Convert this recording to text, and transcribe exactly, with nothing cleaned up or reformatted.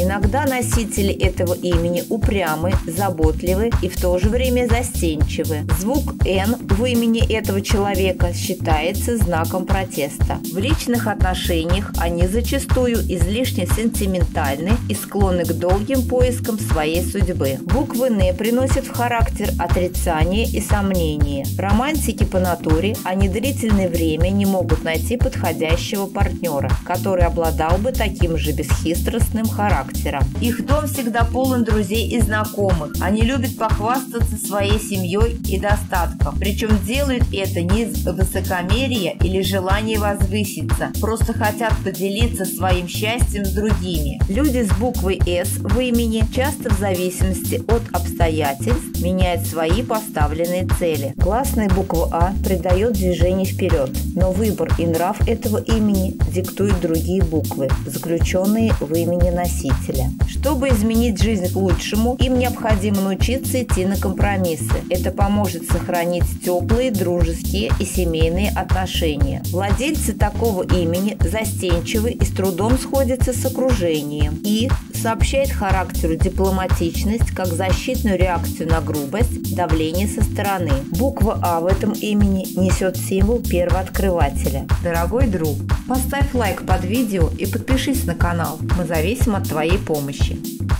Иногда носители этого имени упрямы, заботливы и в то же время застенчивы. Звук «Н» в имени этого человека считается знаком протеста. В личных отношениях они зачастую излишне сентиментальны и склонны к долгим поискам своей судьбы. Буквы «Н» приносят в характер отрицание и сомнение. Романтики по натуре, они длительное время не могут найти подходящего партнера, который обладал бы таким же бесхитростным характером. Их дом всегда полон друзей и знакомых. Они любят похвастаться своей семьей и достатком. Причем делают это не из высокомерия или желания возвыситься, просто хотят поделиться своим счастьем с другими. Люди с буквой «С» в имени часто в зависимости от обстоятельств меняют свои поставленные цели. Гласная буква «А» придает движение вперед, но выбор и нрав этого имени диктуют другие буквы, заключенные в имени носителя. Чтобы изменить жизнь к лучшему, им необходимо научиться идти на компромиссы. Это поможет сохранить теплые, дружеские и семейные отношения. Владельцы такого имени застенчивы и с трудом сходятся с окружением. И сообщает характеру дипломатичность как защитную реакцию на грубость, давление со стороны. Буква «А» в этом имени несет символ первооткрывателя. Дорогой друг, поставь лайк под видео и подпишись на канал. Мы зависим от твоей помощи.